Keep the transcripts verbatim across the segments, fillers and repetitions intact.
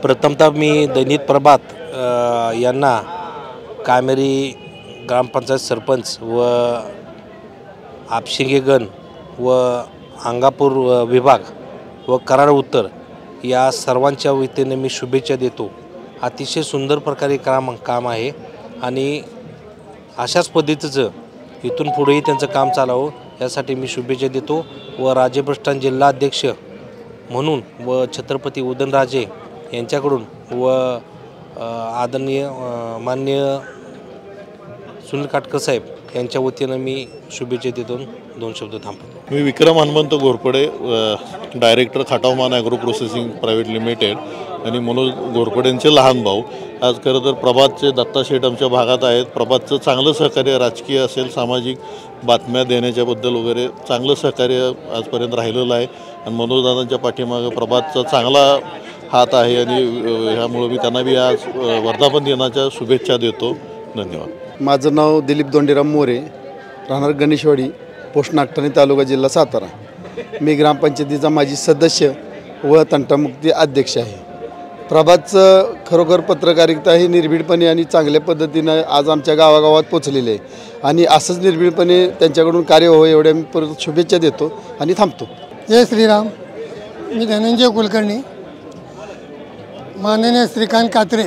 प्रथमतः मी दैनिक प्रभात अ, यांना कामेरी ग्रामपंचायत सरपंच व आपशिंगेगण व अंगापूर विभाग व कराड उत्तर या सर्वांच्या वतीने मी शुभेच्छा देतो। अतिशय सुंदर प्रकारे काम काम आहे आणि अशाच पद्धतीचं इथून पुढेही त्यांचं काम चालावं यासाठी मी शुभेच्छा देतो। व राजप्रस्थान जिल्हा अध्यक्ष म्हणून व छत्रपती उदयनराजे यांच्याकडून व आदरणीय माननीय सुनील काटकर साहेब यांच्या वतीनं मी शुभेच्छा देतो। दोन शब्द थांबतो। मी Vikram Hanumant Ghorpade, director Khatavman agro processing private limited आणि मनोज घोरपडेंचे लहान भाऊ। आज खरं तर प्रभातचे दत्ता शेठ आमच्या भागात आहेत। प्रभातचं चांगलं सहकार्य राजकीय असेल, सामाजिक बातम्या देण्याच्याबद्दल वगैरे चांगलं सहकार्य आजपर्यंत राहिलेलं आहे आणि मनोजदादांच्या पाठीमागे प्रभातचा चांगला हात आहे आणि ह्यामुळे मी त्यांना बी आज वर्धापन दिनाच्या शुभेच्छा देतो। धन्यवाद। माझं नाव दिलीप दोंडीराम मोरे, राहणार गणेशवाडी, पोस्ट नागठाणे, तालुका जिल्हा सातारा। मी ग्रामपंचायतीचा माजी सदस्य व तंटामुक्ती अध्यक्ष आहे। प्रभातचं खरोखर पत्रकारिता ही निर्भीडपणे आणि चांगल्या पद्धतीनं आज आमच्या गावागावात पोचलेली आहे आणि असंच निर्भीडपणे त्यांच्याकडून कार्य व्हावं एवढ्या मी परत शुभेच्छा देतो आणि थांबतो। जय श्रीराम। मी धनंजय कुलकर्णी, माननीय श्रीकांत कात्रे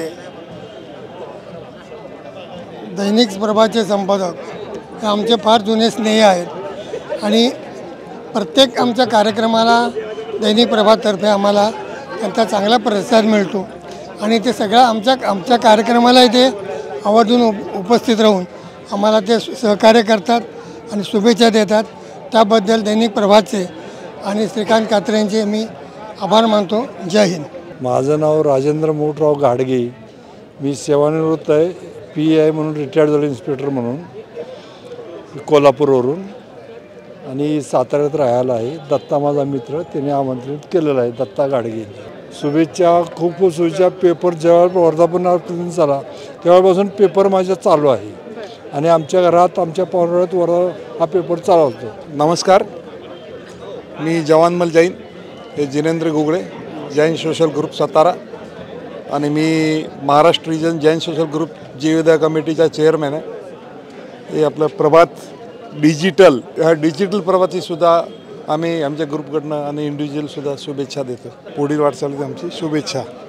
दैनिक प्रभातचे संपादक हे आमचे फार जुने स्नेही आहेत आणि प्रत्येक आमच्या कार्यक्रमाला दैनिक प्रभाततर्फे आम्हाला त्यांचा चांगला प्रतिसाद मिळतो आणि ते सगळं आमच्या आमच्या कार्यक्रमाला इथे आवर्जून उप उपस्थित राहून आम्हाला ते सहकार्य करतात आणि शुभेच्छा देतात। त्याबद्दल दैनिक प्रभातचे आणि श्रीकांत कात्रे यांचे मी आभार मानतो। जय हिंद। माझं नाव राजेंद्र मोठराव घाडगे, मी सेवानिवृत्त आहे, पी आय म्हणून रिटायर्ड झालो, इन्स्पेक्टर म्हणून कोल्हापूरवरून आणि साताऱ्यात राहायला आहे। दत्ता माझा मित्र, त्याने आमंत्रित केलेलं आहे, दत्ता घाडगे। शुभेच्छा, खूप खूप शुभेच्छा। पेपर जेव्हा वर्धापन झाला तेव्हापासून पेपर माझ्या चालू आहे आणि आमच्या घरात आमच्या पाहुण्यात वर हा पेपर चालवतो। नमस्कार, मी जवानमल जैन, हे जिनेंद्र गुगळे, जैन सोशल ग्रुप सातारा आणि मी Maharashtra region Jain social group जीवदया कमिटीचा चेअरमॅन आहे। हे आपलं प्रभात डिजिटल, ह्या डिजिटल प्रभातीसुद्धा आम्ही आमच्या ग्रुपकडनं आणि इंडिव्हिज्युअलसुद्धा शुभेच्छा देतो। पुढील वाटचालीत आमची शुभेच्छा।